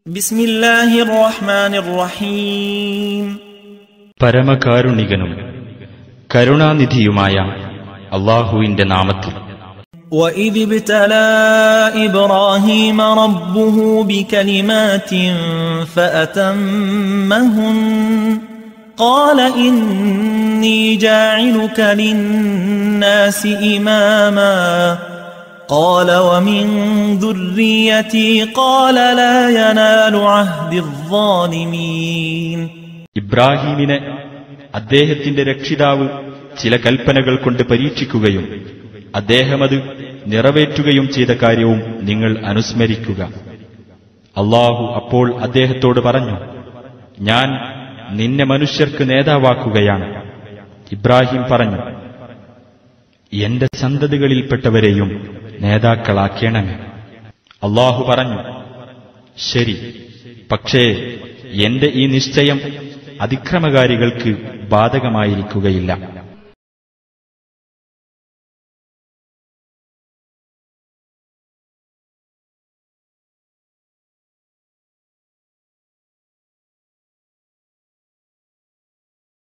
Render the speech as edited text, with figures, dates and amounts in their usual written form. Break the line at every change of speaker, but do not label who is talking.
ബിസ്മില്ലാഹിർ റഹ്മാനിർ റഹീം.
പരമകാരുണികനും കരുണാനിധിയുമായ അല്ലാഹുവിന്റെ നാമത്തിൽ.
وَإِذِ ابْتَلَى إِبْرَاهِيمَ رَبُّهُ بِكَلِمَاتٍ فَأَتَمَّهُنَّ قَالَ إِنِّي جَاعِلُكَ لِلنَّاسِ إِمَامًا قَالَ وَمِنْ ذُرِّيَّتِي قَالَ لَا يَنَالُ عَهْدِ الظَّالِمِينَ.
ഇബ്രാഹീമിനെ അദ്ദേഹത്തിന്റെ രക്ഷിതാവ് ചില കൽപ്പനകൾ കൊണ്ട് പരീക്ഷിക്കുകയും അദ്ദേഹം അത് നിറവേറ്റുകയും ചെയ്ത കാര്യവും നിങ്ങൾ അനുസ്മരിക്കുക. അല്ലാഹു അപ്പോൾ അദ്ദേഹത്തോട് പറഞ്ഞു, ഞാൻ നിന്നെ മനുഷ്യർക്ക് നേതാവാക്കുകയാണ്. ഇബ്രാഹിം പറഞ്ഞു, എന്റെ സന്തതികളിൽപ്പെട്ടവരെയും നേതാക്കളാക്കേണമേ. അല്ലാഹു പറഞ്ഞു, ശരി, പക്ഷേ എന്റെ ഈ നിശ്ചയം അതിക്രമകാരികൾക്ക് ബാധകമായിരിക്കുകയില്ല.